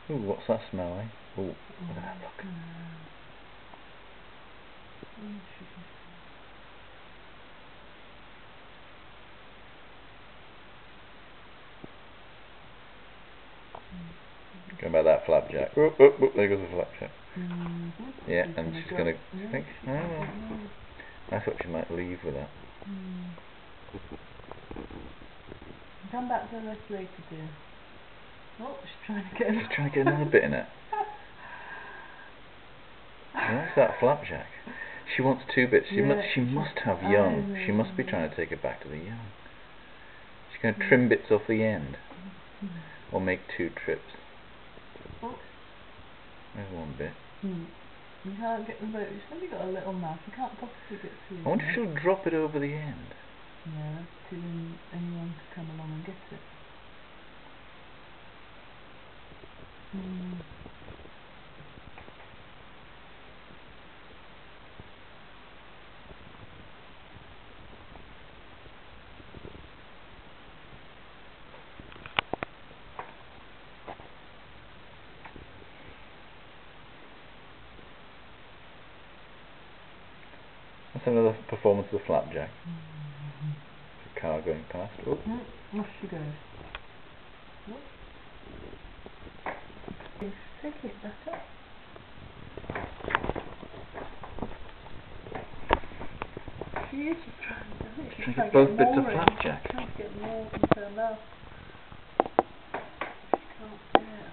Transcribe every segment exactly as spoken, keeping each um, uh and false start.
Ooh, what's that smell, eh? Ooh, look at that, look. Going about that flapjack. Oh, oh, oh, there goes the flapjack. Mm-hmm. Yeah, she's and gonna she's go. going to, Yeah, think? she's Oh, gonna I thought she might leave with that. mm. Come back to this later, dear. Oh, she's trying to get She's trying to get another bit in it. What's that flapjack? She wants two bits. She yeah, must. She must have young. She must be trying to take it back to the young. She's going to trim bits off the end, or make two trips. Oh. There's one bit. Hmm. You can't get the boat. She's only got a little mouth. You can't possibly get through. I wonder if she'll drop it over the end. Yeah, that's too in anyone to come along and get it. Hmm. That's another performance of the flapjack. Mm-hmm. The car going past. Oh. Mm, off she goes. Oh. Take it better. She is just trying to, I think she's, she's trying to get both get bits more of in. flapjack. She's trying to get more into her mouth. She can't get it.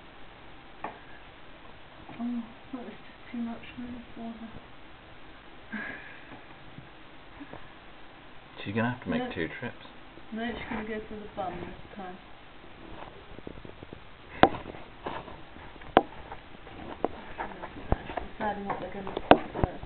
Oh, that was just too much now for her. She's going to have to make no. two trips. No, she's going to go for the bum this time. She's deciding what they're going to put first.